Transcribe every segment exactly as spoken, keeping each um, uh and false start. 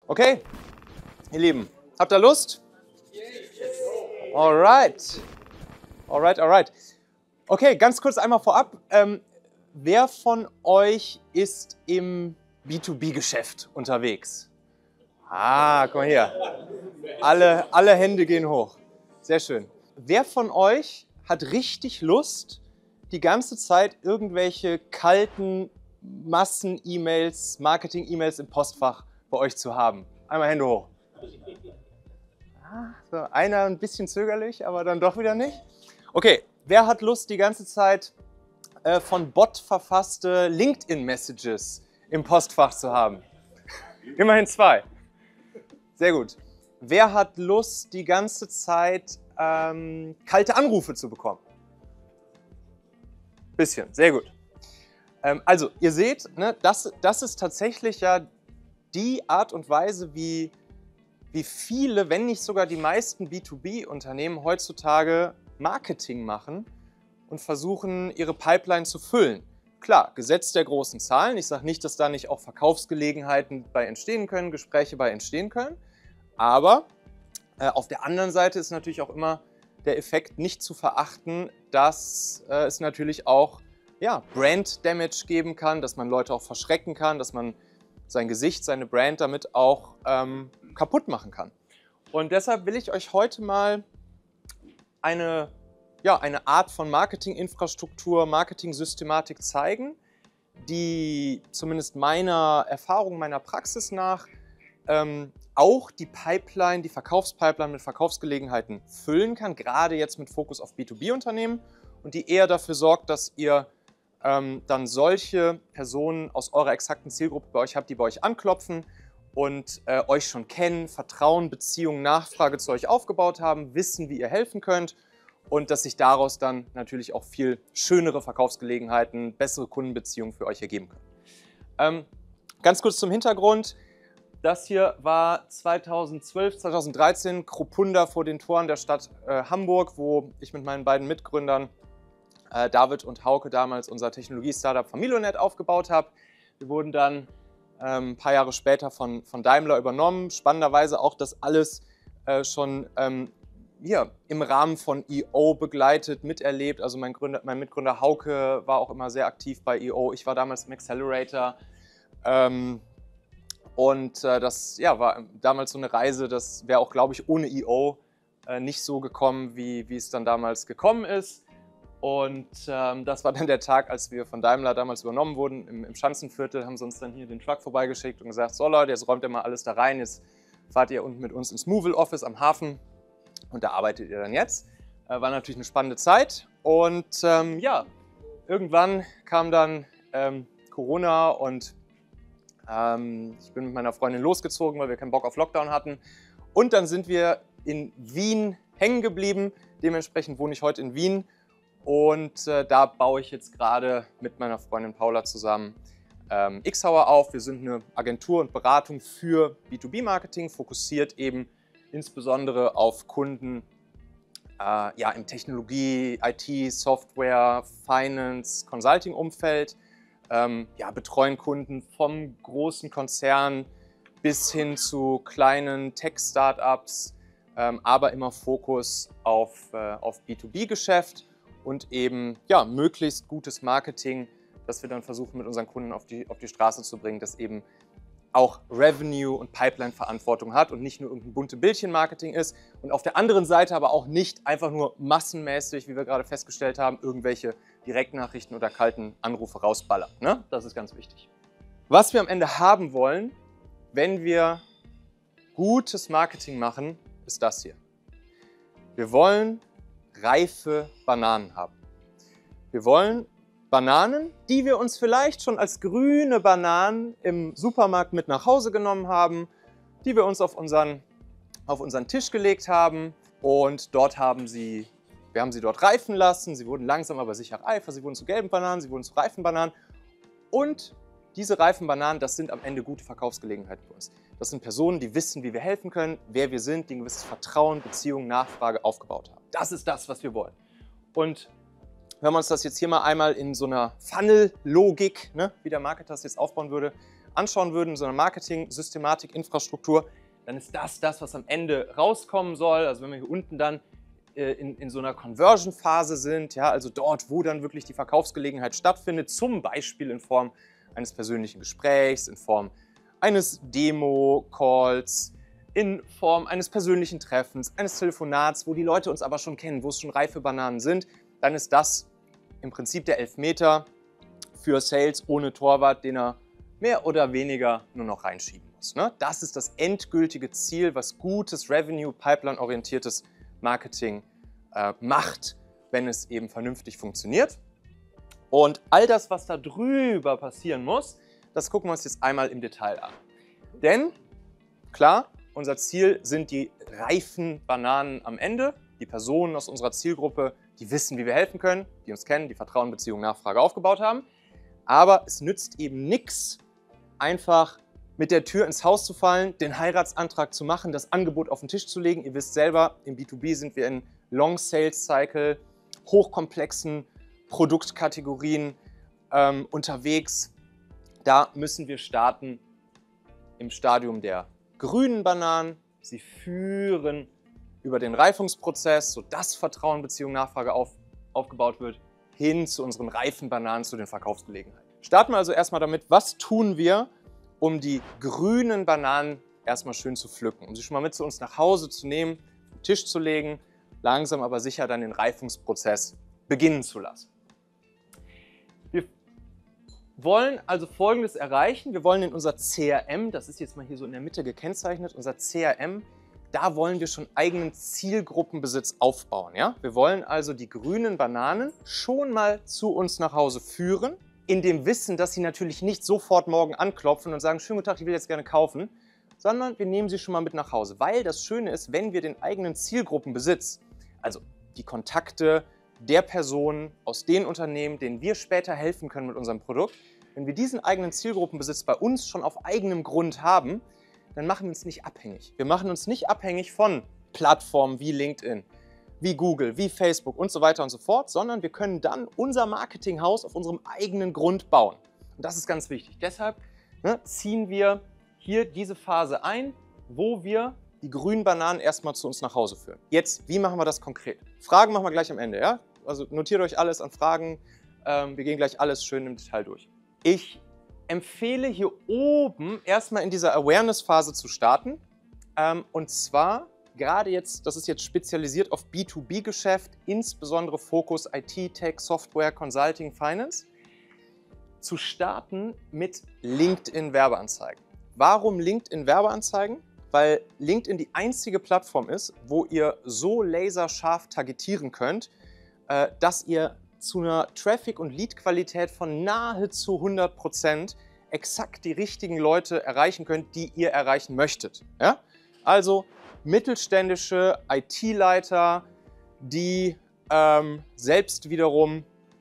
Okay, ihr Lieben, habt ihr Lust? Alright. Alright, alright. Okay, ganz kurz einmal vorab. Ähm, wer von euch ist im B zwei B-Geschäft unterwegs? Ah, guck mal hier. Alle, alle Hände gehen hoch. Sehr schön. Wer von euch hat richtig Lust, die ganze Zeit irgendwelche kalten Massen-E-Mails, Marketing-E-Mails im Postfach bei euch zu haben? Einmal Hände hoch. Ah, so, einer ein bisschen zögerlich, aber dann doch wieder nicht. Okay, wer hat Lust, die ganze Zeit äh, von Bot verfasste LinkedIn-Messages im Postfach zu haben? Immerhin zwei. Sehr gut. Wer hat Lust, die ganze Zeit ähm, kalte Anrufe zu bekommen? Bisschen, sehr gut. Ähm, also, ihr seht, ne, das, das ist tatsächlich ja die Art und Weise, wie, wie viele, wenn nicht sogar die meisten B zwei B-Unternehmen heutzutage Marketing machen und versuchen, ihre Pipeline zu füllen. Klar, Gesetz der großen Zahlen. Ich sage nicht, dass da nicht auch Verkaufsgelegenheiten bei entstehen können, Gespräche bei entstehen können. Aber äh, auf der anderen Seite ist natürlich auch immer der Effekt nicht zu verachten, dass äh, es natürlich auch ja, Brand Damage geben kann, dass man Leute auch verschrecken kann, dass man sein Gesicht, seine Brand damit auch ähm, kaputt machen kann. Und deshalb will ich euch heute mal eine, ja, eine Art von Marketinginfrastruktur, Marketing-Systematik zeigen, die zumindest meiner Erfahrung, meiner Praxis nach ähm, auch die Pipeline, die Verkaufspipeline mit Verkaufsgelegenheiten füllen kann, gerade jetzt mit Fokus auf B zwei B-Unternehmen und die eher dafür sorgt, dass ihr ähm, dann solche Personen aus eurer exakten Zielgruppe bei euch habt, die bei euch anklopfen und äh, euch schon kennen, Vertrauen, Beziehungen, Nachfrage zu euch aufgebaut haben, wissen, wie ihr helfen könnt und dass sich daraus dann natürlich auch viel schönere Verkaufsgelegenheiten, bessere Kundenbeziehungen für euch ergeben können. Ähm, ganz kurz zum Hintergrund. Das hier war zweitausendzwölf, zweitausenddreizehn Kropunda vor den Toren der Stadt äh, Hamburg, wo ich mit meinen beiden Mitgründern äh, David und Hauke damals unser Technologie-Startup Familonet aufgebaut habe. Wir wurden dann ähm, ein paar Jahre später von, von Daimler übernommen. Spannenderweise auch das alles äh, schon ähm, hier im Rahmen von E O begleitet, miterlebt. Also mein, Gründer, mein Mitgründer Hauke war auch immer sehr aktiv bei E O. Ich war damals im Accelerator. Ähm, Und äh, das ja, war damals so eine Reise, das wäre auch, glaube ich, ohne E O äh, nicht so gekommen, wie, wie es dann damals gekommen ist. Und ähm, das war dann der Tag, als wir von Daimler damals übernommen wurden. Im, im Schanzenviertel haben sie uns dann hier den Truck vorbeigeschickt und gesagt, so Leute, jetzt räumt ihr mal alles da rein, jetzt fahrt ihr unten mit uns ins Movil Office am Hafen und da arbeitet ihr dann jetzt. Äh, war natürlich eine spannende Zeit. Und ähm, ja, irgendwann kam dann ähm, Corona und ich bin mit meiner Freundin losgezogen, weil wir keinen Bock auf Lockdown hatten. Und dann sind wir in Wien hängen geblieben. Dementsprechend wohne ich heute in Wien. Und äh, da baue ich jetzt gerade mit meiner Freundin Paula zusammen ähm, Xhauer auf. Wir sind eine Agentur und Beratung für B zwei B-Marketing, fokussiert eben insbesondere auf Kunden äh, ja, im Technologie-, I T-, Software-, Finance-, Consulting-Umfeld. Ähm, ja, betreuen Kunden vom großen Konzern bis hin zu kleinen Tech-Startups, ähm, aber immer Fokus auf, äh, auf B zwei B-Geschäft und eben ja, möglichst gutes Marketing, das wir dann versuchen mit unseren Kunden auf die, auf die Straße zu bringen, das eben auch Revenue- und Pipeline-Verantwortung hat und nicht nur irgendein bunte Bildchen-Marketing ist und auf der anderen Seite aber auch nicht einfach nur massenmäßig, wie wir gerade festgestellt haben, irgendwelche Direktnachrichten oder kalten Anrufe rausballern. Ne? Das ist ganz wichtig. Was wir am Ende haben wollen, wenn wir gutes Marketing machen, ist das hier. Wir wollen reife Bananen haben. Wir wollen Bananen, die wir uns vielleicht schon als grüne Bananen im Supermarkt mit nach Hause genommen haben, die wir uns auf unseren, auf unseren Tisch gelegt haben und dort haben sie, wir haben sie dort reifen lassen. Sie wurden langsam aber sicher reifer, sie wurden zu gelben Bananen, sie wurden zu reifen Bananen und diese reifen Bananen, das sind am Ende gute Verkaufsgelegenheiten für uns. Das sind Personen, die wissen, wie wir helfen können, wer wir sind, die ein gewisses Vertrauen, Beziehung, Nachfrage aufgebaut haben. Das ist das, was wir wollen. Und wenn wir uns das jetzt hier mal einmal in so einer Funnel-Logik, ne, wie der Marketer es jetzt aufbauen würde, anschauen würden, so eine Marketing-Systematik, Infrastruktur, dann ist das das, was am Ende rauskommen soll. Also wenn wir hier unten dann äh, in, in so einer Conversion-Phase sind, ja, also dort, wo dann wirklich die Verkaufsgelegenheit stattfindet, zum Beispiel in Form eines persönlichen Gesprächs, in Form eines Demo-Calls, in Form eines persönlichen Treffens, eines Telefonats, wo die Leute uns aber schon kennen, wo es schon reife Bananen sind, dann ist das im Prinzip der Elfmeter für Sales ohne Torwart, den er mehr oder weniger nur noch reinschieben muss. Ne? Das ist das endgültige Ziel, was gutes Revenue-Pipeline-orientiertes Marketing äh, macht, wenn es eben vernünftig funktioniert. Und all das, was da drüber passieren muss, das gucken wir uns jetzt einmal im Detail an. Denn, klar, unser Ziel sind die reifen Bananen am Ende, die Personen aus unserer Zielgruppe, die wissen, wie wir helfen können, die uns kennen, die Vertrauen, Beziehung, Nachfrage aufgebaut haben. Aber es nützt eben nichts, einfach mit der Tür ins Haus zu fallen, den Heiratsantrag zu machen, das Angebot auf den Tisch zu legen. Ihr wisst selber, im B zwei B sind wir in Long Sales Cycle, hochkomplexen Produktkategorien ähm, unterwegs. Da müssen wir starten im Stadium der grünen Bananen. Sie führen über den Reifungsprozess, sodass Vertrauen, Beziehung, Nachfrage auf, aufgebaut wird, hin zu unseren reifen Bananen, zu den Verkaufsgelegenheiten. Starten wir also erstmal damit, was tun wir, um die grünen Bananen erstmal schön zu pflücken, um sie schon mal mit zu uns nach Hause zu nehmen, auf den Tisch zu legen, langsam aber sicher dann den Reifungsprozess beginnen zu lassen. Wir wollen also Folgendes erreichen. Wir wollen in unser C R M, das ist jetzt mal hier so in der Mitte gekennzeichnet, unser C R M, da wollen wir schon eigenen Zielgruppenbesitz aufbauen. Ja? Wir wollen also die grünen Bananen schon mal zu uns nach Hause führen, in dem Wissen, dass sie natürlich nicht sofort morgen anklopfen und sagen, schönen guten Tag, ich will jetzt gerne kaufen, sondern wir nehmen sie schon mal mit nach Hause. Weil das Schöne ist, wenn wir den eigenen Zielgruppenbesitz, also die Kontakte der Personen aus den Unternehmen, denen wir später helfen können mit unserem Produkt, wenn wir diesen eigenen Zielgruppenbesitz bei uns schon auf eigenem Grund haben, dann machen wir uns nicht abhängig. Wir machen uns nicht abhängig von Plattformen wie LinkedIn, wie Google, wie Facebook und so weiter und so fort, sondern wir können dann unser Marketinghaus auf unserem eigenen Grund bauen. Und das ist ganz wichtig. Deshalb ne, ziehen wir hier diese Phase ein, wo wir die grünen Bananen erstmal zu uns nach Hause führen. Jetzt, wie machen wir das konkret? Fragen machen wir gleich am Ende, ja? Also notiert euch alles an Fragen. Ähm, wir gehen gleich alles schön im Detail durch. Ich empfehle hier oben erstmal in dieser Awareness-Phase zu starten. Ähm, und zwar gerade jetzt, das ist jetzt spezialisiert auf B zwei B-Geschäft, insbesondere Fokus I T, Tech, Software, Consulting, Finance, zu starten mit LinkedIn-Werbeanzeigen. Warum LinkedIn-Werbeanzeigen? Weil LinkedIn die einzige Plattform ist, wo ihr so laserscharf targetieren könnt, äh, dass ihr zu einer Traffic- und Lead-Qualität von nahezu hundert Prozent exakt die richtigen Leute erreichen könnt, die ihr erreichen möchtet. Ja? Also mittelständische I T-Leiter, die ähm, selbst wiederum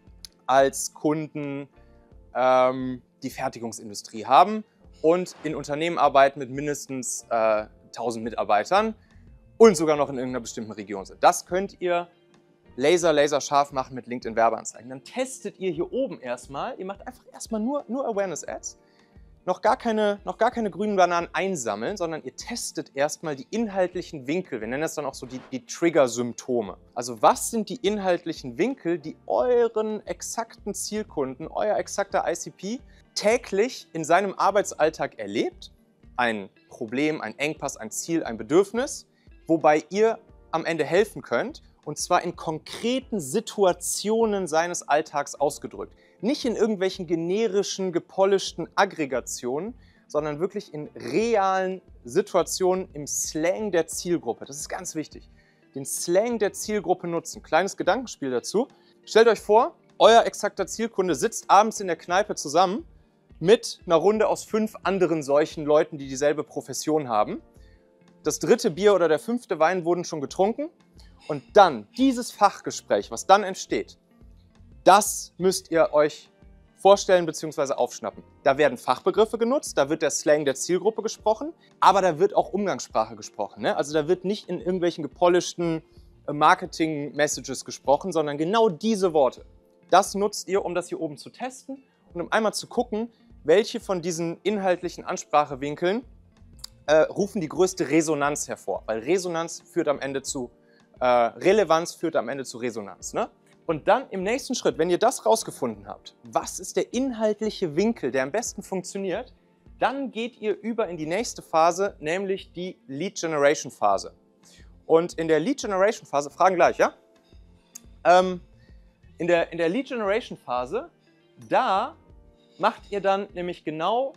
als Kunden ähm, die Fertigungsindustrie haben und in Unternehmen arbeiten mit mindestens äh, tausend Mitarbeitern und sogar noch in irgendeiner bestimmten Region sind. Das könnt ihr laser, laser scharf machen mit LinkedIn-Werbeanzeigen. Dann testet ihr hier oben erstmal, ihr macht einfach erstmal nur, nur Awareness-Ads, noch gar keine, noch gar keine grünen Bananen einsammeln, sondern ihr testet erstmal die inhaltlichen Winkel. Wir nennen das dann auch so die, die Trigger-Symptome. Also was sind die inhaltlichen Winkel, die euren exakten Zielkunden, euer exakter I C P täglich in seinem Arbeitsalltag erlebt? Ein Problem, ein Engpass, ein Ziel, ein Bedürfnis, wobei ihr am Ende helfen könnt, und zwar in konkreten Situationen seines Alltags ausgedrückt. Nicht in irgendwelchen generischen, gepolischten Aggregationen, sondern wirklich in realen Situationen im Slang der Zielgruppe. Das ist ganz wichtig. Den Slang der Zielgruppe nutzen. Kleines Gedankenspiel dazu. Stellt euch vor, euer exakter Zielkunde sitzt abends in der Kneipe zusammen mit einer Runde aus fünf anderen solchen Leuten, die dieselbe Profession haben. Das dritte Bier oder der fünfte Wein wurden schon getrunken. Und dann dieses Fachgespräch, was dann entsteht, das müsst ihr euch vorstellen bzw. aufschnappen. Da werden Fachbegriffe genutzt, da wird der Slang der Zielgruppe gesprochen, aber da wird auch Umgangssprache gesprochen. Ne? Also da wird nicht in irgendwelchen gepolischten Marketing-Messages gesprochen, sondern genau diese Worte. Das nutzt ihr, um das hier oben zu testen und um einmal zu gucken, welche von diesen inhaltlichen Ansprachewinkeln äh, rufen die größte Resonanz hervor. Weil Resonanz führt am Ende zu, äh, Relevanz führt am Ende zu Resonanz. Ne? Und dann im nächsten Schritt, wenn ihr das rausgefunden habt, was ist der inhaltliche Winkel, der am besten funktioniert, dann geht ihr über in die nächste Phase, nämlich die Lead Generation Phase. Und in der Lead Generation Phase, Fragen gleich, ja? Ähm, in, der, in der Lead Generation Phase, da macht ihr dann nämlich genau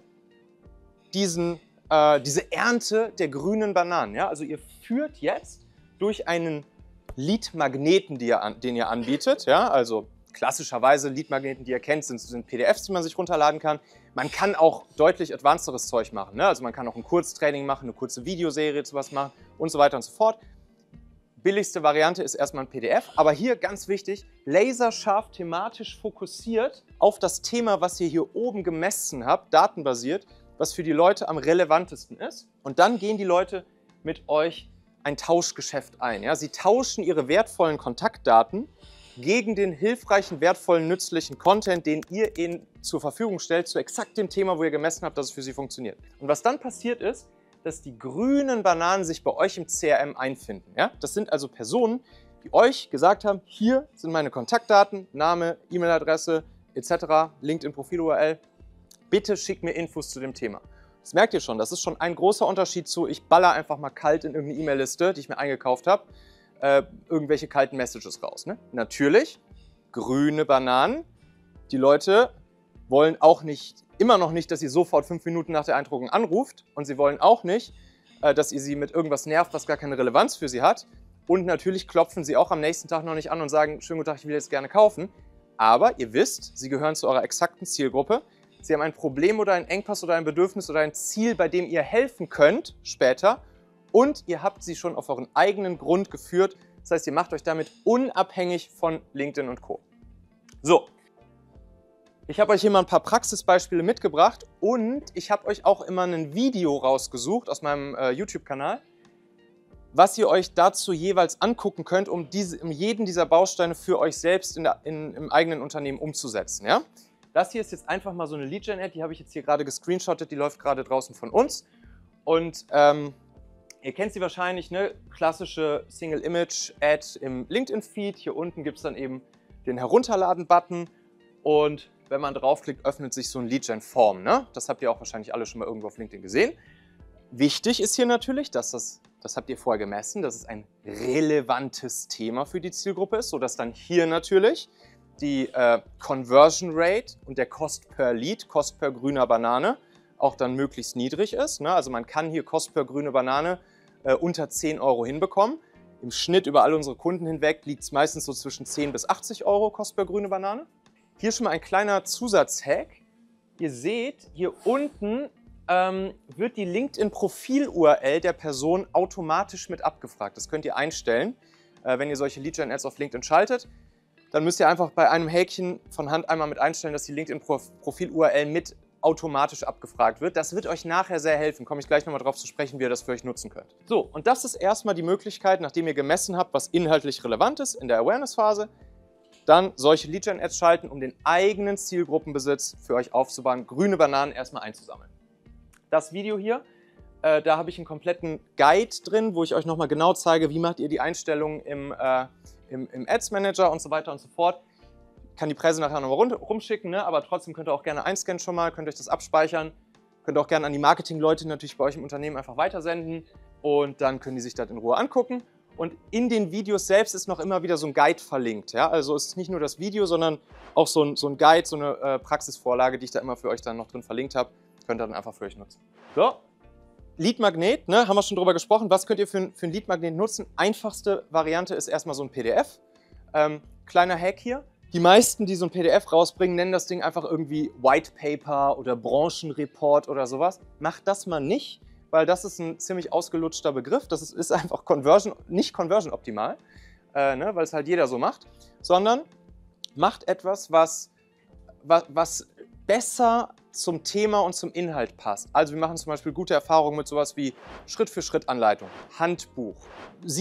diesen, äh, diese Ernte der grünen Bananen. Ja? Also ihr führt jetzt durch einen Lead-Magneten, die ihr an, den ihr anbietet, ja? Also klassischerweise Lead-Magneten, die ihr kennt, sind, sind P D Fs, die man sich runterladen kann. Man kann auch deutlich advanceres Zeug machen. Ne? Also man kann auch ein Kurztraining machen, eine kurze Videoserie zu was machen und so weiter und so fort. Billigste Variante ist erstmal ein P D F, aber hier ganz wichtig, laserscharf thematisch fokussiert auf das Thema, was ihr hier oben gemessen habt, datenbasiert, was für die Leute am relevantesten ist. Und dann gehen die Leute mit euch ein Tauschgeschäft ein. Ja? Sie tauschen ihre wertvollen Kontaktdaten gegen den hilfreichen, wertvollen, nützlichen Content, den ihr ihnen zur Verfügung stellt, zu exakt dem Thema, wo ihr gemessen habt, dass es für sie funktioniert. Und was dann passiert ist, dass die grünen Bananen sich bei euch im C R M einfinden. Ja? Das sind also Personen, die euch gesagt haben, hier sind meine Kontaktdaten, Name, E-Mail-Adresse et cetera, LinkedIn-Profil-U R L. Bitte schick mir Infos zu dem Thema. Das merkt ihr schon, das ist schon ein großer Unterschied zu, ich baller einfach mal kalt in irgendeine E-Mail-Liste, die ich mir eingekauft habe, äh, irgendwelche kalten Messages raus. Ne? Natürlich, grüne Bananen, die Leute wollen auch nicht, immer noch nicht, dass ihr sofort fünf Minuten nach der Eindruckung anruft und sie wollen auch nicht, äh, dass ihr sie mit irgendwas nervt, was gar keine Relevanz für sie hat. Und natürlich klopfen sie auch am nächsten Tag noch nicht an und sagen, schönen guten Tag, ich will jetzt gerne kaufen. Aber ihr wisst, sie gehören zu eurer exakten Zielgruppe. Sie haben ein Problem oder einen Engpass oder ein Bedürfnis oder ein Ziel, bei dem ihr helfen könnt später. Und ihr habt sie schon auf euren eigenen Grund geführt. Das heißt, ihr macht euch damit unabhängig von LinkedIn und Co. So, ich habe euch hier mal ein paar Praxisbeispiele mitgebracht und ich habe euch auch immer ein Video rausgesucht aus meinem äh, YouTube-Kanal, was ihr euch dazu jeweils angucken könnt, um, diese, um jeden dieser Bausteine für euch selbst in der, in, im eigenen Unternehmen umzusetzen. Ja? Das hier ist jetzt einfach mal so eine Lead-Gen-Ad, die habe ich jetzt hier gerade gescreenshottet, die läuft gerade draußen von uns. Und ähm, ihr kennt sie wahrscheinlich, ne? Klassische Single-Image-Ad im LinkedIn-Feed. Hier unten gibt es dann eben den Herunterladen-Button und wenn man draufklickt, öffnet sich so ein Lead-Gen-Form. Ne? Das habt ihr auch wahrscheinlich alle schon mal irgendwo auf LinkedIn gesehen. Wichtig ist hier natürlich, dass das, das habt ihr vorher gemessen, dass es ein relevantes Thema für die Zielgruppe ist, sodass dann hier natürlich die äh, Conversion Rate und der Cost per Lead, Cost per grüner Banane, auch dann möglichst niedrig ist. Ne? Also man kann hier Cost per grüne Banane äh, unter zehn Euro hinbekommen. Im Schnitt über all unsere Kunden hinweg liegt es meistens so zwischen zehn bis achtzig Euro Cost per grüne Banane. Hier schon mal ein kleiner Zusatzhack. Ihr seht, hier unten ähm, wird die LinkedIn-Profil-U R L der Person automatisch mit abgefragt. Das könnt ihr einstellen, äh, wenn ihr solche Lead-Gen-Ads auf LinkedIn schaltet. Dann müsst ihr einfach bei einem Häkchen von Hand einmal mit einstellen, dass die LinkedIn-Profil-U R L mit automatisch abgefragt wird. Das wird euch nachher sehr helfen. Komme ich gleich nochmal drauf zu sprechen, wie ihr das für euch nutzen könnt. So, und das ist erstmal die Möglichkeit, nachdem ihr gemessen habt, was inhaltlich relevant ist in der Awareness-Phase, dann solche Lead-Gen-Ads schalten, um den eigenen Zielgruppenbesitz für euch aufzubauen, grüne Bananen erstmal einzusammeln. Das Video hier, äh, da habe ich einen kompletten Guide drin, wo ich euch nochmal genau zeige, wie macht ihr die Einstellungen im, äh, im, im Ads Manager und so weiter und so fort. Ich kann die Preise nachher nochmal rumschicken, ne? Aber trotzdem könnt ihr auch gerne einscannen schon mal, könnt euch das abspeichern, könnt auch gerne an die Marketing-Leute natürlich bei euch im Unternehmen einfach weitersenden und dann können die sich das in Ruhe angucken. Und in den Videos selbst ist noch immer wieder so ein Guide verlinkt. Ja? Also es ist nicht nur das Video, sondern auch so ein, so ein Guide, so eine äh, Praxisvorlage, die ich da immer für euch dann noch drin verlinkt habe. Könnt ihr dann einfach für euch nutzen. So, Lead-Magnet, ne, haben wir schon drüber gesprochen. Was könnt ihr für, für ein Lead-Magnet nutzen? Einfachste Variante ist erstmal so ein P D F. Ähm, kleiner Hack hier. Die meisten, die so ein P D F rausbringen, nennen das Ding einfach irgendwie White Paper oder Branchenreport oder sowas. Macht das mal nicht, weil das ist ein ziemlich ausgelutschter Begriff. Das ist, ist einfach Conversion, nicht Conversion optimal, äh, ne, weil es halt jeder so macht, sondern macht etwas, was, was, was besser zum Thema und zum Inhalt passt. Also wir machen zum Beispiel gute Erfahrungen mit sowas wie Schritt-für-Schritt-Anleitung, Handbuch,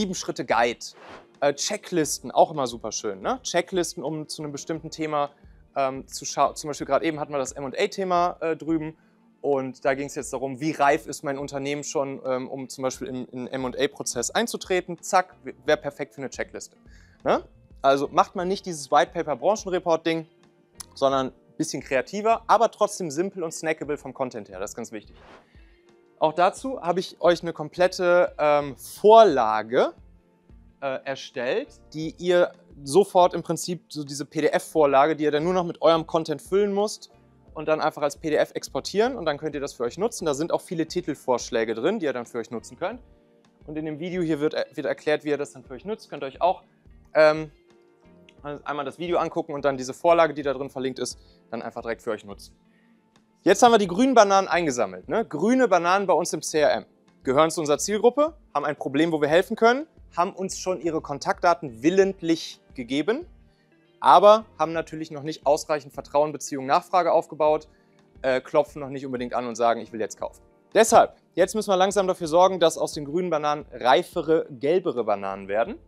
Sieben-Schritte-Guide, äh, Checklisten, auch immer super schön. Ne? Checklisten, um zu einem bestimmten Thema ähm, zu schauen. Zum Beispiel gerade eben hatten wir das M und A-Thema äh, drüben. Und da ging es jetzt darum, wie reif ist mein Unternehmen schon, ähm, um zum Beispiel in den M und A-Prozess einzutreten. Zack, wäre perfekt für eine Checkliste. Ne? Also macht man nicht dieses White Paper Branchenreport-Ding, sondern ein bisschen kreativer, aber trotzdem simpel und snackable vom Content her. Das ist ganz wichtig. Auch dazu habe ich euch eine komplette ähm, Vorlage äh, erstellt, die ihr sofort im Prinzip, so diese P D F-Vorlage, die ihr dann nur noch mit eurem Content füllen müsst, und dann einfach als P D F exportieren und dann könnt ihr das für euch nutzen. Da sind auch viele Titelvorschläge drin, die ihr dann für euch nutzen könnt. Und in dem Video hier wird, wird erklärt, wie ihr das dann für euch nutzt. Könnt ihr euch auch ähm, einmal das Video angucken und dann diese Vorlage, die da drin verlinkt ist, dann einfach direkt für euch nutzen. Jetzt haben wir die grünen Bananen eingesammelt. Ne? Grüne Bananen bei uns im C R M. Gehören zu unserer Zielgruppe, haben ein Problem, wo wir helfen können, haben uns schon ihre Kontaktdaten willentlich gegeben, aber haben natürlich noch nicht ausreichend Vertrauen, Beziehung, Nachfrage aufgebaut, äh, klopfen noch nicht unbedingt an und sagen, ich will jetzt kaufen. Deshalb, jetzt müssen wir langsam dafür sorgen, dass aus den grünen Bananen reifere, gelbere Bananen werden.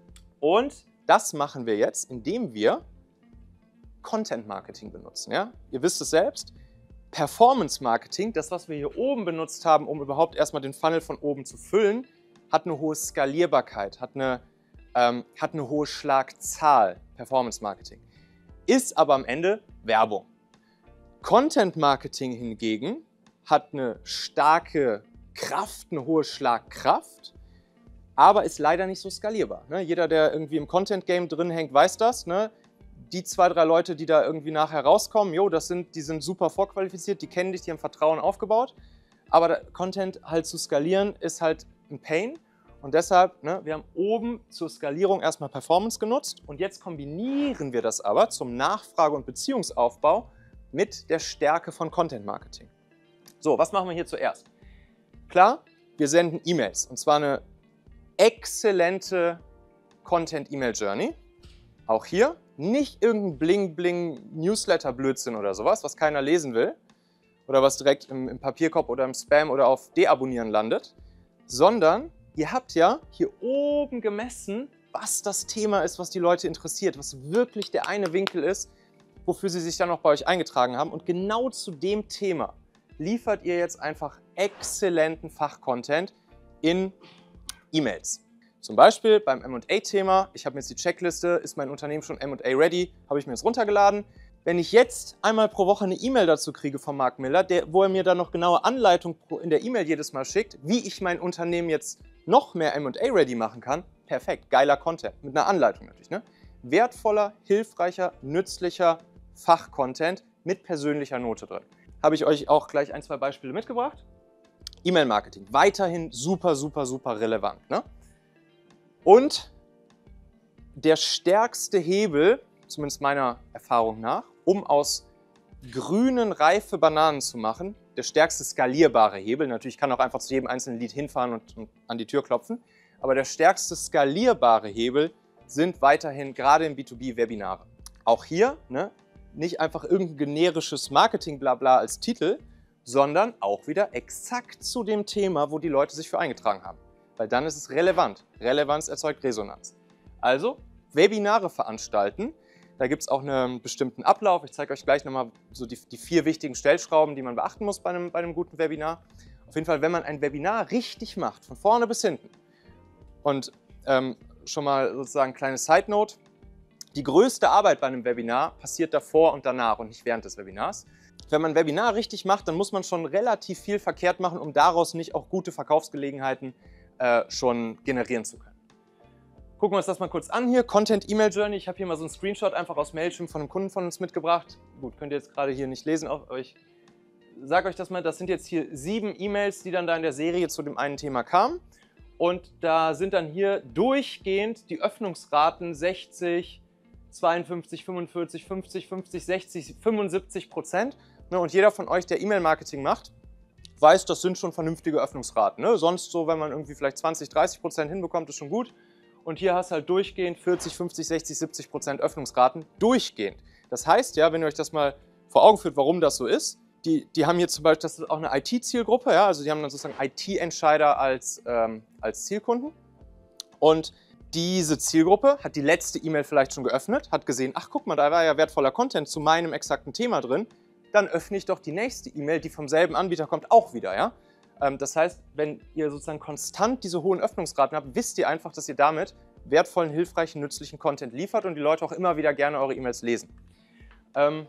Und das machen wir jetzt, indem wir Content Marketing benutzen. Ja? Ihr wisst es selbst, Performance Marketing, das, was wir hier oben benutzt haben, um überhaupt erstmal den Funnel von oben zu füllen, hat eine hohe Skalierbarkeit, hat eine Ähm, hat eine hohe Schlagzahl, Performance Marketing, ist aber am Ende Werbung. Content Marketing hingegen hat eine starke Kraft, eine hohe Schlagkraft, aber ist leider nicht so skalierbar. Ne? Jeder, der irgendwie im Content Game drin hängt, weiß das. Ne? Die zwei, drei Leute, die da irgendwie nachher rauskommen, jo, das sind, die sind super vorqualifiziert, die kennen dich, die haben Vertrauen aufgebaut, aber der Content halt zu skalieren ist halt ein Pain. Und deshalb, ne, wir haben oben zur Skalierung erstmal Performance genutzt und jetzt kombinieren wir das aber zum Nachfrage- und Beziehungsaufbau mit der Stärke von Content Marketing. So, was machen wir hier zuerst? Klar, wir senden E-Mails und zwar eine exzellente Content-E-Mail-Journey. Auch hier nicht irgendein Bling-Bling-Newsletter-Blödsinn oder sowas, was keiner lesen will oder was direkt im, im Papierkorb oder im Spam oder auf Deabonnieren landet, sondern ihr habt ja hier oben gemessen, was das Thema ist, was die Leute interessiert, was wirklich der eine Winkel ist, wofür sie sich dann noch bei euch eingetragen haben. Und genau zu dem Thema liefert ihr jetzt einfach exzellenten Fachcontent in E-Mails. Zum Beispiel beim M und A-Thema, ich habe mir jetzt die Checkliste, ist mein Unternehmen schon M und A ready, habe ich mir jetzt runtergeladen. Wenn ich jetzt einmal pro Woche eine E-Mail dazu kriege von Mark Miller, der, wo er mir dann noch genaue Anleitung in der E-Mail jedes Mal schickt, wie ich mein Unternehmen jetzt noch mehr M und A ready machen kann, perfekt, geiler Content, mit einer Anleitung natürlich. Ne? Wertvoller, hilfreicher, nützlicher Fachcontent mit persönlicher Note drin. Habe ich euch auch gleich ein, zwei Beispiele mitgebracht. E-Mail-Marketing, weiterhin super, super, super relevant. Ne? Und der stärkste Hebel, zumindest meiner Erfahrung nach, um aus grünen, reife Bananen zu machen, der stärkste skalierbare Hebel, natürlich kann auch einfach zu jedem einzelnen Lead hinfahren und, und an die Tür klopfen, aber der stärkste skalierbare Hebel sind weiterhin gerade im B zwei B Webinare. Auch hier ne, nicht einfach irgendein generisches Marketing-Blabla als Titel, sondern auch wieder exakt zu dem Thema, wo die Leute sich für eingetragen haben. Weil dann ist es relevant. Relevanz erzeugt Resonanz. Also Webinare veranstalten. Da gibt es auch einen bestimmten Ablauf. Ich zeige euch gleich nochmal so die, die vier wichtigen Stellschrauben, die man beachten muss bei einem, bei einem guten Webinar. Auf jeden Fall, wenn man ein Webinar richtig macht, von vorne bis hinten. Und ähm, schon mal sozusagen eine kleine Side-Note. Die größte Arbeit bei einem Webinar passiert davor und danach und nicht während des Webinars. Wenn man ein Webinar richtig macht, dann muss man schon relativ viel verkehrt machen, um daraus nicht auch gute Verkaufsgelegenheiten äh, schon generieren zu können. Gucken wir uns das mal kurz an hier. Content E-Mail Journey. Ich habe hier mal so einen Screenshot einfach aus Mailchimp von einem Kunden von uns mitgebracht. Gut, könnt ihr jetzt gerade hier nicht lesen, aber ich sage euch das mal. Das sind jetzt hier sieben E-Mails, die dann da in der Serie zu dem einen Thema kamen. Und da sind dann hier durchgehend die Öffnungsraten sechzig, zweiundfünfzig, fünfundvierzig, fünfzig, fünfzig, sechzig, fünfundsiebzig Prozent. Und jeder von euch, der E-Mail-Marketing macht, weiß, das sind schon vernünftige Öffnungsraten. Ne? Sonst so, wenn man irgendwie vielleicht zwanzig, dreißig Prozent hinbekommt, ist schon gut. Und hier hast du halt durchgehend vierzig, fünfzig, sechzig, siebzig Prozent Öffnungsraten durchgehend. Das heißt ja, wenn ihr euch das mal vor Augen führt, warum das so ist, die, die haben hier zum Beispiel, das ist auch eine I T-Zielgruppe, ja? Also die haben dann sozusagen I T-Entscheider als, ähm, als Zielkunden. Und diese Zielgruppe hat die letzte E-Mail vielleicht schon geöffnet, hat gesehen, ach guck mal, da war ja wertvoller Content zu meinem exakten Thema drin, dann öffne ich doch die nächste E-Mail, die vom selben Anbieter kommt, auch wieder. Ja? Ähm, das heißt, wenn ihr sozusagen konstant diese hohen Öffnungsraten habt, wisst ihr einfach, dass ihr damit wertvollen, hilfreichen, nützlichen Content liefert und die Leute auch immer wieder gerne eure E-Mails lesen. Ähm,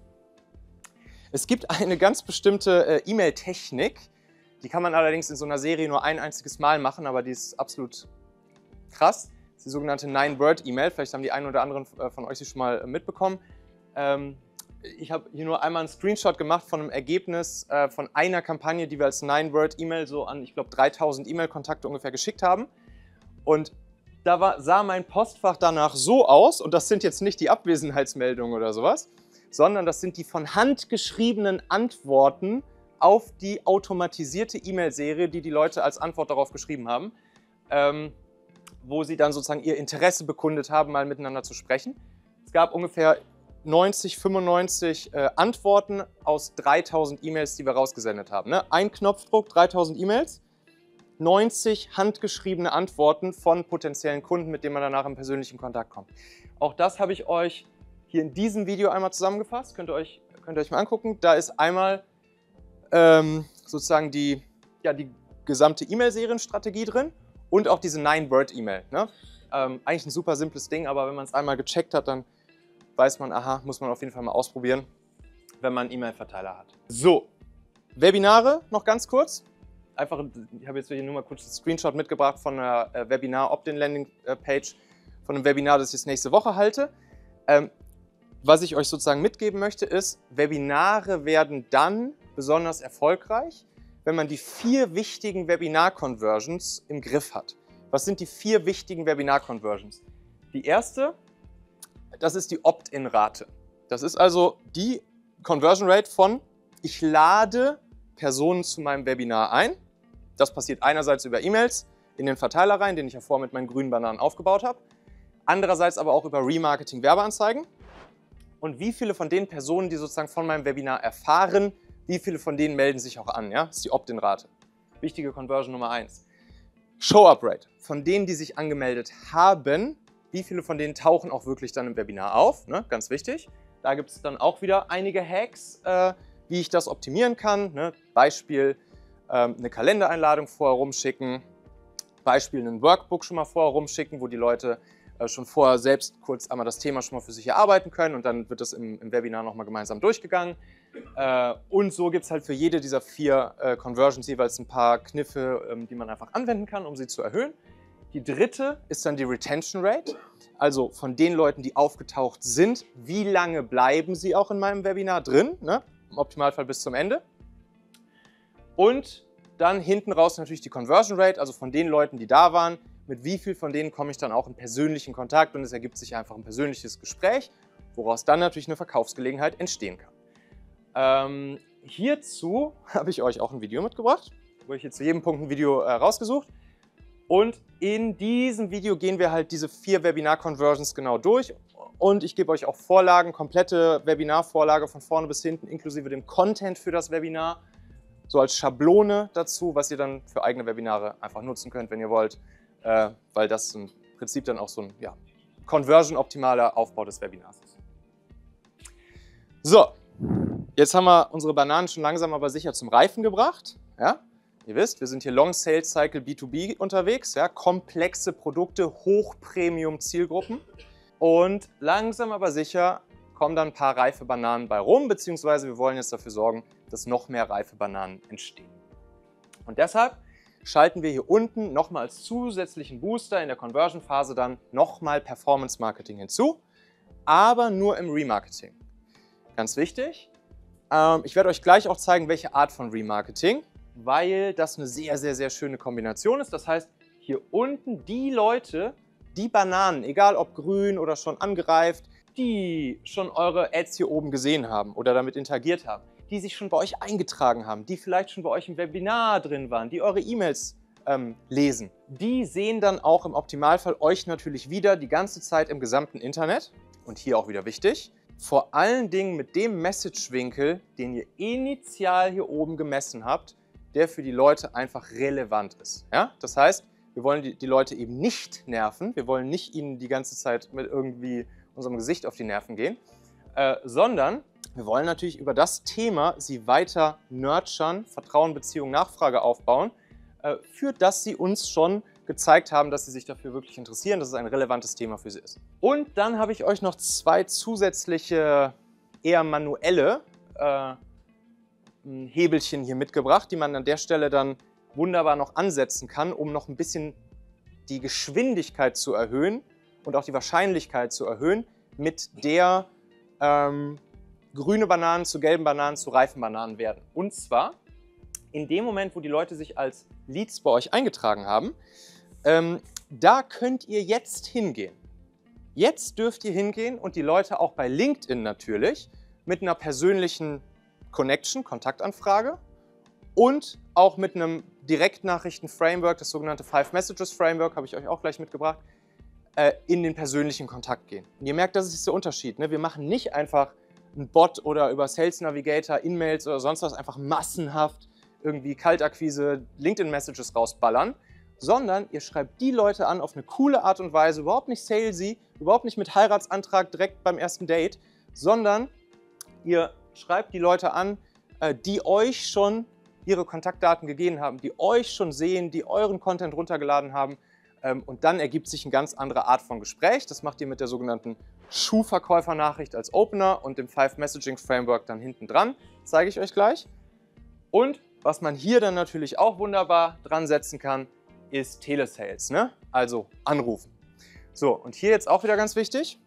es gibt eine ganz bestimmte äh, E-Mail-Technik, die kann man allerdings in so einer Serie nur ein einziges Mal machen, aber die ist absolut krass. Das ist die sogenannte Nine-Word-E-Mail. Vielleicht haben die einen oder anderen von euch sie schon mal mitbekommen. Ähm, ich habe hier nur einmal einen Screenshot gemacht von einem Ergebnis äh, von einer Kampagne, die wir als Nine-Word-E-Mail so an, ich glaube, dreitausend E-Mail-Kontakte ungefähr geschickt haben. Und da war, sah mein Postfach danach so aus, und das sind jetzt nicht die Abwesenheitsmeldungen oder sowas, sondern das sind die von Hand geschriebenen Antworten auf die automatisierte E-Mail-Serie, die die Leute als Antwort darauf geschrieben haben, ähm, wo sie dann sozusagen ihr Interesse bekundet haben, mal miteinander zu sprechen. Es gab ungefähr neunzig, fünfundneunzig äh, Antworten aus dreitausend E-Mails, die wir rausgesendet haben. Ne? Ein Knopfdruck, dreitausend E-Mails, neunzig handgeschriebene Antworten von potenziellen Kunden, mit denen man danach in persönlichen Kontakt kommt. Auch das habe ich euch hier in diesem Video einmal zusammengefasst. Könnt ihr euch, könnt ihr euch mal angucken. Da ist einmal ähm, sozusagen die, ja, die gesamte E-Mail-Serienstrategie drin und auch diese Nine-Word-E-Mail. Ne? Ähm, eigentlich ein super simples Ding, aber wenn man es einmal gecheckt hat, dann weiß man, aha, muss man auf jeden Fall mal ausprobieren, wenn man einen E-Mail-Verteiler hat. So, Webinare noch ganz kurz. Einfach, ich habe jetzt hier nur mal kurz einen Screenshot mitgebracht von einer äh, Webinar-Opt-in-Landing-Page von einem Webinar, das ich jetzt nächste Woche halte. Ähm, was ich euch sozusagen mitgeben möchte, ist, Webinare werden dann besonders erfolgreich, wenn man die vier wichtigen Webinar-Conversions im Griff hat. Was sind die vier wichtigen Webinar-Conversions? Die erste, das ist die Opt-in-Rate. Das ist also die Conversion Rate von, ich lade Personen zu meinem Webinar ein. Das passiert einerseits über E-Mails in den Verteiler rein, den ich ja vorher mit meinen grünen Bananen aufgebaut habe. Andererseits aber auch über Remarketing-Werbeanzeigen. Und wie viele von den Personen, die sozusagen von meinem Webinar erfahren, wie viele von denen melden sich auch an? Ja? Das ist die Opt-in-Rate. Wichtige Conversion Nummer eins. Show-up-Rate. Von denen, die sich angemeldet haben, wie viele von denen tauchen auch wirklich dann im Webinar auf? Ne? Ganz wichtig. Da gibt es dann auch wieder einige Hacks, äh, wie ich das optimieren kann. Ne? Beispiel, ähm, eine Kalendereinladung vorher rumschicken. Beispiel, ein Workbook schon mal vorher rumschicken, wo die Leute äh, schon vorher selbst kurz einmal das Thema schon mal für sich erarbeiten können und dann wird das im, im Webinar nochmal gemeinsam durchgegangen. Äh, und so gibt es halt für jede dieser vier äh, Conversions jeweils ein paar Kniffe, ähm, die man einfach anwenden kann, um sie zu erhöhen. Die dritte ist dann die Retention Rate, also von den Leuten, die aufgetaucht sind, wie lange bleiben sie auch in meinem Webinar drin, ne? Im Optimalfall bis zum Ende. Und dann hinten raus natürlich die Conversion Rate, also von den Leuten, die da waren, mit wie viel von denen komme ich dann auch in persönlichen Kontakt und es ergibt sich einfach ein persönliches Gespräch, woraus dann natürlich eine Verkaufsgelegenheit entstehen kann. Ähm, hierzu habe ich euch auch ein Video mitgebracht, wo ich jetzt zu jedem Punkt ein Video äh, rausgesucht. Und in diesem Video gehen wir halt diese vier Webinar-Conversions genau durch und ich gebe euch auch Vorlagen, komplette Webinar-Vorlage von vorne bis hinten, inklusive dem Content für das Webinar, so als Schablone dazu, was ihr dann für eigene Webinare einfach nutzen könnt, wenn ihr wollt, äh, weil das im Prinzip dann auch so ein ja, conversion-optimaler Aufbau des Webinars ist. So, jetzt haben wir unsere Bananen schon langsam aber sicher zum Reifen gebracht. Ja? Ihr wisst, wir sind hier Long Sales Cycle B zwei B unterwegs, ja? Komplexe Produkte, Hoch-Premium-Zielgruppen. Und langsam aber sicher kommen dann ein paar reife Bananen bei rum, beziehungsweise wir wollen jetzt dafür sorgen, dass noch mehr reife Bananen entstehen. Und deshalb schalten wir hier unten nochmal als zusätzlichen Booster in der Conversion-Phase dann nochmal Performance-Marketing hinzu, aber nur im Remarketing. Ganz wichtig, ähm, ich werde euch gleich auch zeigen, welche Art von Remarketing, weil das eine sehr, sehr, sehr schöne Kombination ist. Das heißt, hier unten die Leute, die Bananen, egal ob grün oder schon angereift, die schon eure Ads hier oben gesehen haben oder damit interagiert haben, die sich schon bei euch eingetragen haben, die vielleicht schon bei euch im Webinar drin waren, die eure E-Mails ähm, lesen, die sehen dann auch im Optimalfall euch natürlich wieder die ganze Zeit im gesamten Internet. Und hier auch wieder wichtig, vor allen Dingen mit dem Message-Winkel, den ihr initial hier oben gemessen habt, der für die Leute einfach relevant ist. Ja? Das heißt, Wir wollen die, die Leute eben nicht nerven. Wir wollen nicht ihnen die ganze Zeit mit irgendwie unserem Gesicht auf die Nerven gehen, äh, sondern wir wollen natürlich über das Thema sie weiter nurturen, Vertrauen, Beziehung, Nachfrage aufbauen, äh, für das sie uns schon gezeigt haben, dass sie sich dafür wirklich interessieren, dass es ein relevantes Thema für sie ist. Und dann habe ich euch noch zwei zusätzliche, eher manuelle äh, Hebelchen hier mitgebracht, die man an der Stelle dann wunderbar noch ansetzen kann, um noch ein bisschen die Geschwindigkeit zu erhöhen und auch die Wahrscheinlichkeit zu erhöhen, mit der ähm, grüne Bananen zu gelben Bananen zu reifen Bananen werden. Und zwar in dem Moment, wo die Leute sich als Leads bei euch eingetragen haben, ähm, da könnt ihr jetzt hingehen. Jetzt dürft ihr hingehen und die Leute auch bei LinkedIn natürlich mit einer persönlichen Connection, Kontaktanfrage und auch mit einem Direktnachrichten-Framework, das sogenannte Five Messages Framework, habe ich euch auch gleich mitgebracht, äh, in den persönlichen Kontakt gehen. Und ihr merkt, das ist der Unterschied. Ne? Wir machen nicht einfach einen Bot oder über Sales Navigator, In-Mails oder sonst was einfach massenhaft irgendwie Kaltakquise, LinkedIn-Messages rausballern, sondern ihr schreibt die Leute an auf eine coole Art und Weise, überhaupt nicht salesy, überhaupt nicht mit Heiratsantrag direkt beim ersten Date, sondern ihr schreibt die Leute an, die euch schon ihre Kontaktdaten gegeben haben, die euch schon sehen, die euren Content runtergeladen haben, und dann ergibt sich eine ganz andere Art von Gespräch. Das macht ihr mit der sogenannten Schuhverkäufernachricht als Opener und dem Five Messaging Framework dann hinten dran, zeige ich euch gleich. Und was man hier dann natürlich auch wunderbar dran setzen kann, ist Telesales, ne? Also anrufen. So, und hier jetzt auch wieder ganz wichtig,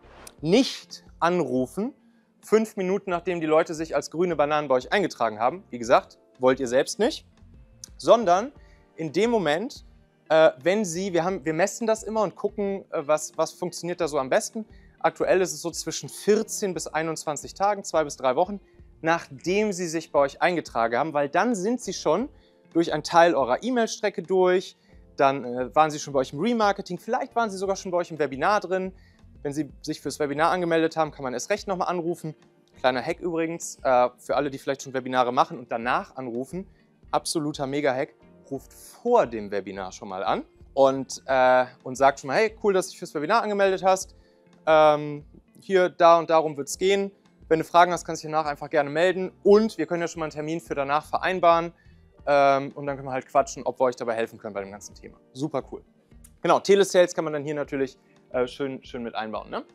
nicht anrufen, fünf Minuten nachdem die Leute sich als grüne Bananen bei euch eingetragen haben. Wie gesagt, wollt ihr selbst nicht, sondern in dem Moment, äh, wenn sie, wir, haben, wir messen das immer und gucken, äh, was, was funktioniert da so am besten. Aktuell ist es so zwischen vierzehn bis einundzwanzig Tagen, zwei bis drei Wochen, nachdem sie sich bei euch eingetragen haben, weil dann sind sie schon durch einen Teil eurer E-Mail-Strecke durch, dann äh, waren sie schon bei euch im Remarketing, vielleicht waren sie sogar schon bei euch im Webinar drin. Wenn sie sich fürs Webinar angemeldet haben, kann man erst recht nochmal anrufen. Kleiner Hack übrigens, äh, für alle, die vielleicht schon Webinare machen und danach anrufen, absoluter Mega-Hack, ruft vor dem Webinar schon mal an und, äh, und sagt schon mal, hey, cool, dass du dich fürs Webinar angemeldet hast. Ähm, hier, da und darum wird es gehen. Wenn du Fragen hast, kannst du dich danach einfach gerne melden. Und wir können ja schon mal einen Termin für danach vereinbaren. Ähm, und dann können wir halt quatschen, ob wir euch dabei helfen können bei dem ganzen Thema. Super cool. Genau, Telesales kann man dann hier natürlich äh, schön, schön mit einbauen. Ne?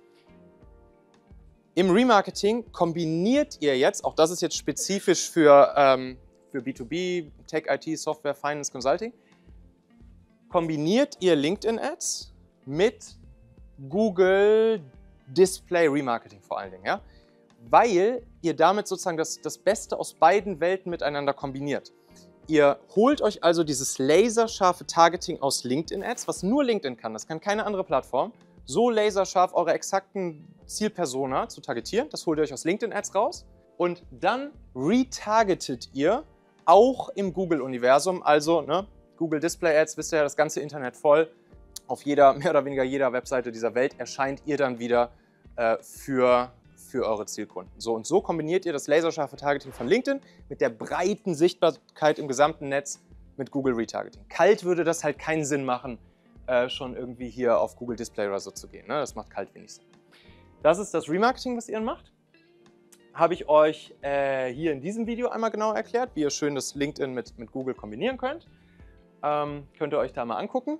Im Remarketing kombiniert ihr jetzt, auch das ist jetzt spezifisch für, ähm, für B zwei B, Tech, I T, Software, Finance, Consulting, kombiniert ihr LinkedIn-Ads mit Google Display Remarketing vor allen Dingen. Ja? Weil ihr damit sozusagen das, das Beste aus beiden Welten miteinander kombiniert. Ihr holt euch also dieses laserscharfe Targeting aus LinkedIn-Ads, was nur LinkedIn kann, das kann keine andere Plattform, so laserscharf eure exakten Zielpersona zu targetieren, das holt ihr euch aus LinkedIn-Ads raus und dann retargetet ihr auch im Google-Universum, also ne, Google Display Ads, wisst ihr ja, das ganze Internet voll, auf jeder, mehr oder weniger jeder Webseite dieser Welt erscheint ihr dann wieder äh, für für eure Zielkunden. So und so kombiniert ihr das laserscharfe Targeting von LinkedIn mit der breiten Sichtbarkeit im gesamten Netz mit Google Retargeting. Kalt würde das halt keinen Sinn machen, äh, schon irgendwie hier auf Google Display oder so zu gehen. Ne? Das macht kalt wenig Sinn. Das ist das Remarketing, was ihr macht. Habe ich euch äh, hier in diesem Video einmal genau erklärt, wie ihr schön das LinkedIn mit, mit Google kombinieren könnt. Ähm, könnt ihr euch da mal angucken.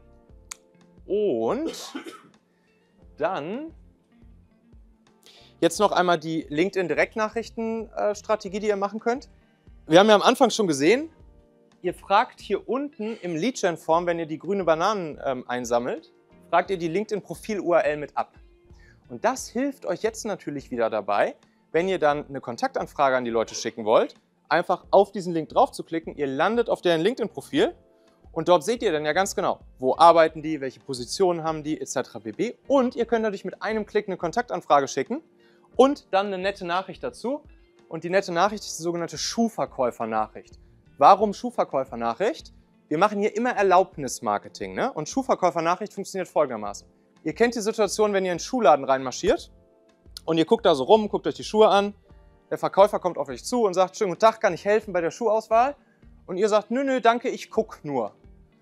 Und dann jetzt noch einmal die LinkedIn-Direktnachrichten-Strategie, die ihr machen könnt. Wir haben ja am Anfang schon gesehen, ihr fragt hier unten im Lead-Gen-Form, wenn ihr die grüne Bananen ähm, einsammelt, fragt ihr die LinkedIn-Profil-U R L mit ab. Und das hilft euch jetzt natürlich wieder dabei, wenn ihr dann eine Kontaktanfrage an die Leute schicken wollt, einfach auf diesen Link drauf zu klicken, ihr landet auf deren LinkedIn-Profil und dort seht ihr dann ja ganz genau, wo arbeiten die, welche Positionen haben die, et cetera pp. Und ihr könnt dadurch mit einem Klick eine Kontaktanfrage schicken und dann eine nette Nachricht dazu. Und die nette Nachricht ist die sogenannte Schuhverkäufernachricht. Warum Schuhverkäufernachricht? Wir machen hier immer Erlaubnismarketing, ne? Und Schuhverkäufernachricht funktioniert folgendermaßen. Ihr kennt die Situation, wenn ihr in einen Schuhladen reinmarschiert und ihr guckt da so rum, guckt euch die Schuhe an, der Verkäufer kommt auf euch zu und sagt, schönen guten Tag, kann ich helfen bei der Schuhauswahl? Und ihr sagt, nö, nö, danke, ich guck nur.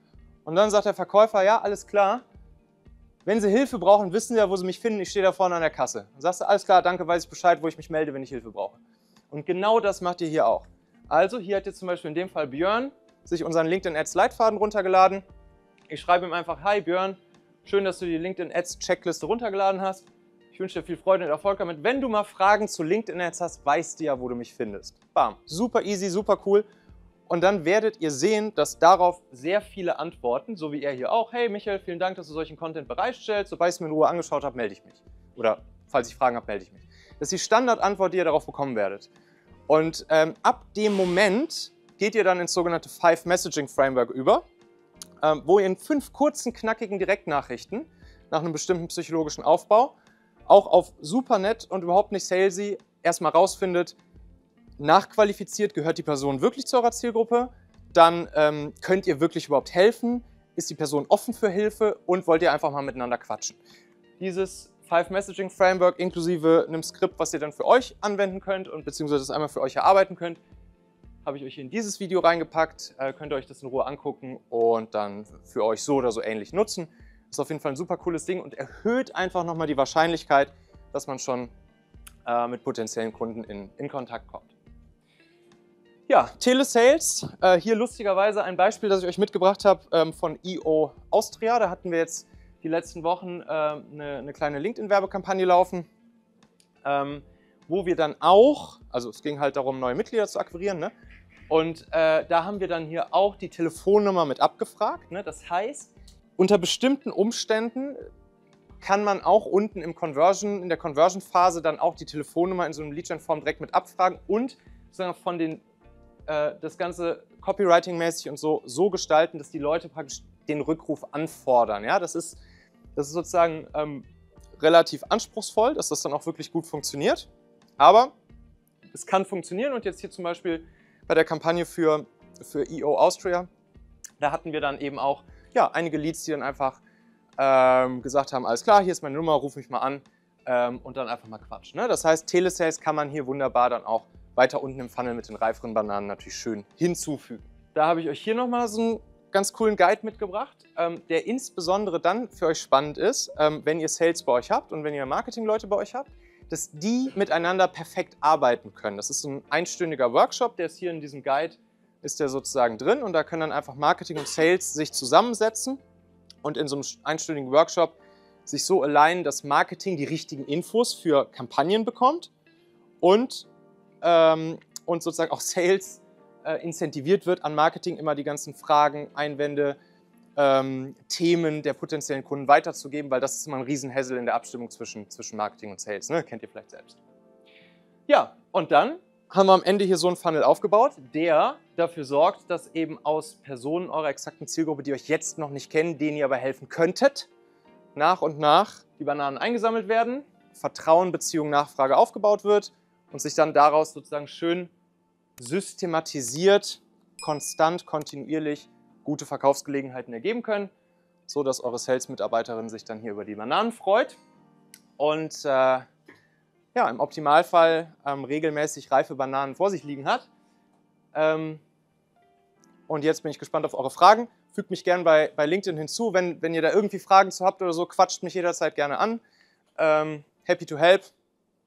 Und dann sagt der Verkäufer, ja, alles klar. Wenn Sie Hilfe brauchen, wissen Sie ja, wo Sie mich finden. Ich stehe da vorne an der Kasse. Dann sagst du, alles klar, danke, weiß ich Bescheid, wo ich mich melde, wenn ich Hilfe brauche. Und genau das macht ihr hier auch. Also hier hat jetzt zum Beispiel in dem Fall Björn sich unseren LinkedIn Ads Leitfaden runtergeladen. Ich schreibe ihm einfach, hi Björn, schön, dass du die LinkedIn Ads Checkliste runtergeladen hast. Ich wünsche dir viel Freude und Erfolg damit. Wenn du mal Fragen zu LinkedIn Ads hast, weißt du ja, wo du mich findest. Bam, super easy, super cool. Und dann werdet ihr sehen, dass darauf sehr viele antworten, so wie er hier auch. Hey Michael, vielen Dank, dass du solchen Content bereitstellst. Sobald ich es mir in Ruhe angeschaut habe, melde ich mich. Oder falls ich Fragen habe, melde ich mich. Das ist die Standardantwort, die ihr darauf bekommen werdet. Und ähm, ab dem Moment geht ihr dann ins sogenannte Five Messaging Framework über, ähm, wo ihr in fünf kurzen, knackigen Direktnachrichten nach einem bestimmten psychologischen Aufbau auch auf super nett und überhaupt nicht salesy erstmal rausfindet, nachqualifiziert, gehört die Person wirklich zu eurer Zielgruppe, dann ähm, könnt ihr wirklich überhaupt helfen, ist die Person offen für Hilfe und wollt ihr einfach mal miteinander quatschen. Dieses Five Messaging Framework inklusive einem Skript, was ihr dann für euch anwenden könnt und beziehungsweise das einmal für euch erarbeiten könnt, habe ich euch in dieses Video reingepackt. Äh, könnt ihr euch das in Ruhe angucken und dann für euch so oder so ähnlich nutzen. Ist auf jeden Fall ein super cooles Ding und erhöht einfach nochmal die Wahrscheinlichkeit, dass man schon äh, mit potenziellen Kunden in, in Kontakt kommt. Ja, Telesales. Äh, hier lustigerweise ein Beispiel, das ich euch mitgebracht habe ähm, von I O Austria. Da hatten wir jetzt die letzten Wochen äh, eine, eine kleine LinkedIn-Werbekampagne laufen, ähm, wo wir dann auch, also es ging halt darum, neue Mitglieder zu akquirieren, ne? Und äh, da haben wir dann hier auch die Telefonnummer mit abgefragt. Ne? Das heißt, unter bestimmten Umständen kann man auch unten im Conversion, in der Conversion-Phase dann auch die Telefonnummer in so einem Lead-Gen-Form direkt mit abfragen und sozusagen von den, äh, das Ganze Copywriting-mäßig und so, so gestalten, dass die Leute praktisch den Rückruf anfordern. Ja? Das ist, das ist sozusagen ähm, relativ anspruchsvoll, dass das dann auch wirklich gut funktioniert. Aber es kann funktionieren und jetzt hier zum Beispiel bei der Kampagne für, für I O Austria, da hatten wir dann eben auch ja, einige Leads, die dann einfach ähm, gesagt haben, alles klar, hier ist meine Nummer, ruf mich mal an ähm, und dann einfach mal quatschen. Ne? Das heißt, Telesales kann man hier wunderbar dann auch weiter unten im Funnel mit den reiferen Bananen natürlich schön hinzufügen. Da habe ich euch hier nochmal so einen ganz coolen Guide mitgebracht, ähm, der insbesondere dann für euch spannend ist, ähm, wenn ihr Sales bei euch habt und wenn ihr Marketing-Leute bei euch habt, dass die miteinander perfekt arbeiten können. Das ist ein einstündiger Workshop, der ist hier in diesem Guide, ist der sozusagen drin und da können dann einfach Marketing und Sales sich zusammensetzen und in so einem einstündigen Workshop sich so alignen, dass Marketing die richtigen Infos für Kampagnen bekommt und, ähm, und sozusagen auch Sales äh, incentiviert wird, an Marketing immer die ganzen Fragen, Einwände, ähm, Themen der potenziellen Kunden weiterzugeben, weil das ist immer ein Riesenhassel in der Abstimmung zwischen, zwischen Marketing und Sales, ne? Kennt ihr vielleicht selbst. Ja, und dann haben wir am Ende hier so einen Funnel aufgebaut, der dafür sorgt, dass eben aus Personen eurer exakten Zielgruppe, die euch jetzt noch nicht kennen, denen ihr aber helfen könntet, nach und nach die Bananen eingesammelt werden, Vertrauen, Beziehung, Nachfrage aufgebaut wird und sich dann daraus sozusagen schön systematisiert, konstant, kontinuierlich gute Verkaufsgelegenheiten ergeben können, so dass eure Sales-Mitarbeiterin sich dann hier über die Bananen freut und äh, ja, im Optimalfall ähm, regelmäßig reife Bananen vor sich liegen hat. Ähm, und jetzt bin ich gespannt auf eure Fragen. Fügt mich gerne bei, bei LinkedIn hinzu. Wenn, wenn ihr da irgendwie Fragen zu habt oder so, quatscht mich jederzeit gerne an. Ähm, happy to help.